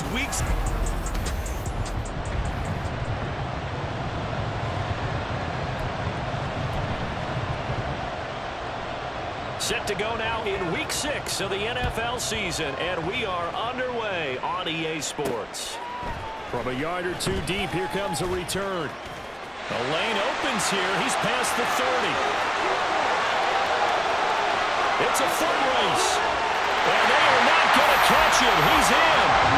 weeks. Set to go now in Week 6 of the NFL season, and we are underway on EA Sports. From a yard or two deep, here comes a return. The lane opens here. He's past the 30. It's a foot race, and they are not going to catch him. He's in.